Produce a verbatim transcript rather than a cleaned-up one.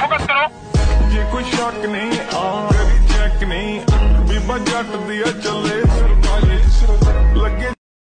Focus करो। जे कोई शक नहीं आ तेरी चेक नहीं बीबा जट दिया चले